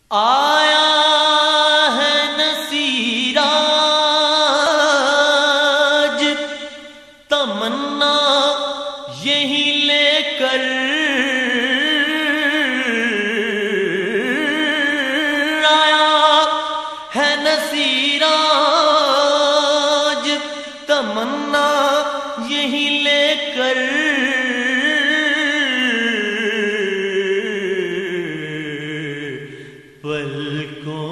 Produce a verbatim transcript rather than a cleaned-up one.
آیا ہے نصیراج تمنا یہی لے کر، آیا ہے نصیراج تمنا یہی لے کر، پلکوں